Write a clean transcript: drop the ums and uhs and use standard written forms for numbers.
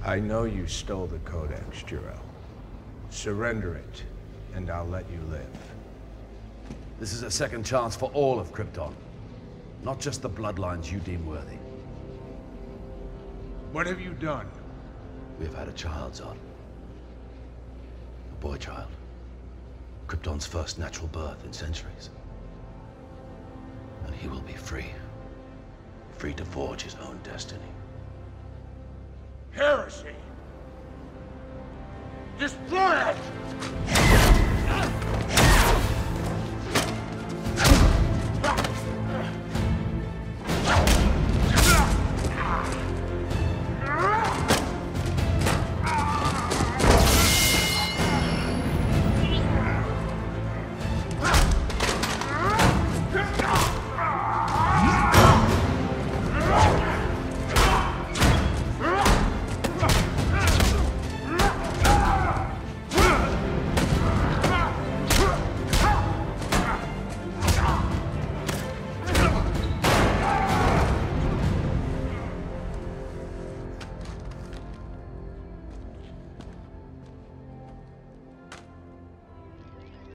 I know you stole the Codex, Jiro. Surrender it, and I'll let you live. This is a second chance for all of Krypton. Not just the bloodlines you deem worthy. What have you done? We have had a child, Zod. A boy child. Krypton's first natural birth in centuries. And he will be free. Free to forge his own destiny. Heresy! Destroy it!